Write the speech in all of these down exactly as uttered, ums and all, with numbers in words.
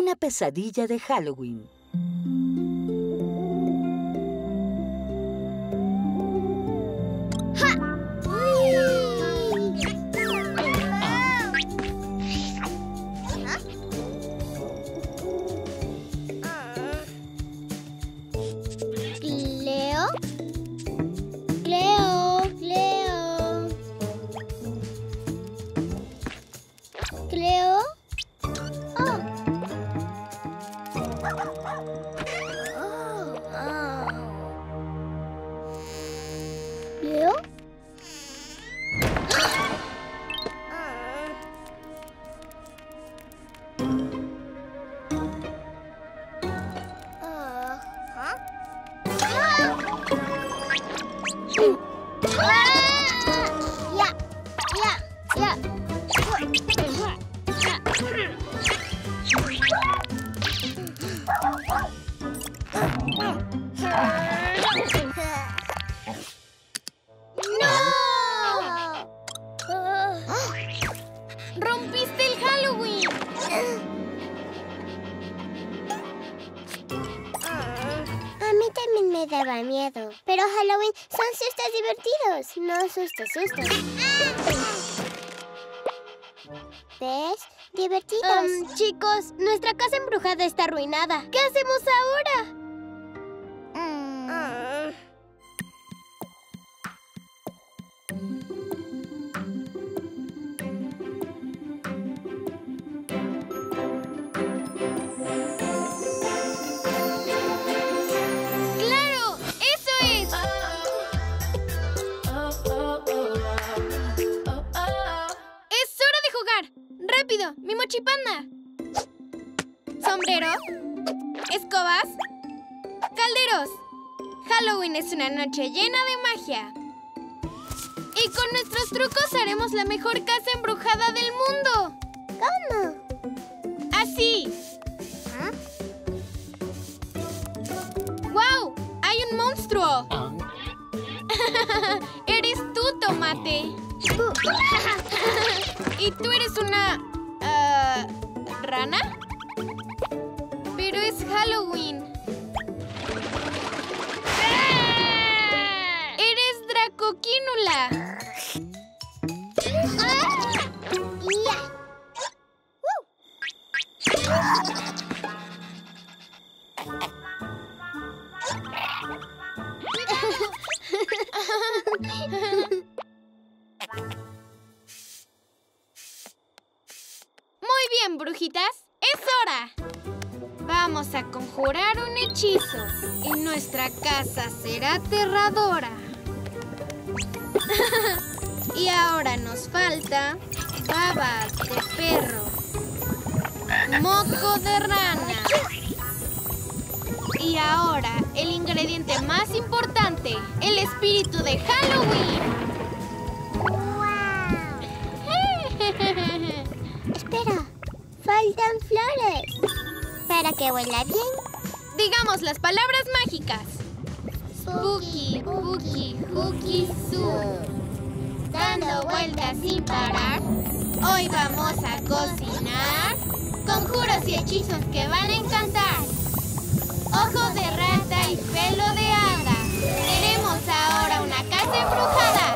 Una pesadilla de Halloween. Cleo. Cleo, Cleo. Cleo. Oh. ¿Leo? Ya, ya, ya. ¡Rompiste el Halloween! A mí también me daba miedo. Pero Halloween son sustos divertidos, no sustos, sustos. ¿Ves? Divertidos. Um, chicos, nuestra casa embrujada está arruinada. ¿Qué hacemos ahora? ¡Claro! ¡Eso es! ¡Es hora de jugar! ¡Rápido! ¡Mi mochipanda! ¿Sombrero? ¿Escobas? ¡Calderos! Halloween es una noche llena de magia. Y con nuestros trucos haremos la mejor casa embrujada del mundo. ¿Cómo? ¡Así! ¿Ah? ¡Wow! ¡Hay un monstruo! ¡Eres tú, Tomate! ¿Y tú eres una... Uh, rana? Pero es Halloween. ¡Eres Dracoquínula! Muy bien, brujitas. ¡Es hora! Vamos a conjurar un hechizo y nuestra casa será aterradora. Y ahora nos falta babas de perro, moco de rana y ahora el ingrediente más importante, el espíritu de Halloween. Espera, faltan flores. Para que huela bien. Digamos las palabras mágicas. Spooky, booky, hooky, zoo. Dando vueltas sin parar. Hoy vamos a cocinar conjuros y hechizos que van a encantar. Ojo de rata y pelo de hada. Tenemos ahora una casa embrujada.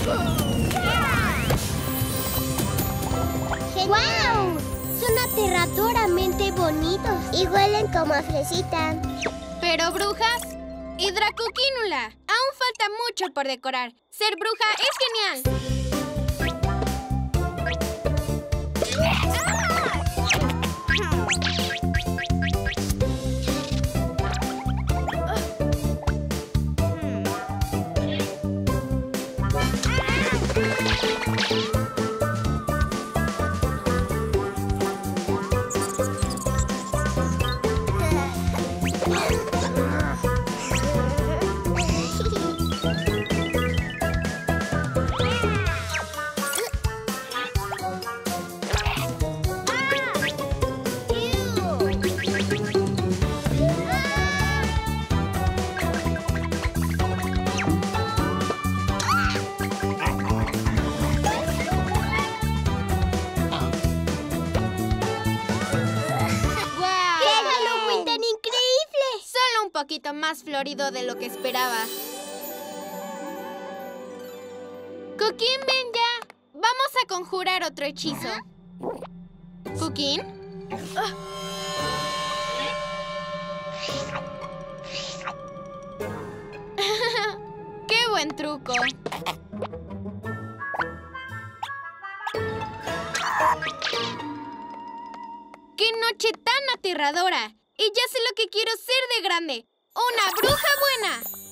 ¡Wow! Son aterradoramente bonitos y huelen como a fresita. Pero brujas y Dracoquínula, aún falta mucho por decorar. Ser bruja es genial. poquito más florido de lo que esperaba. Cookie, ven ya. Vamos a conjurar otro hechizo. ¿Cookie? Oh. ¡Qué buen truco! ¡Qué noche tan aterradora! Y ya sé lo que quiero ser de grande. ¡Una bruja buena!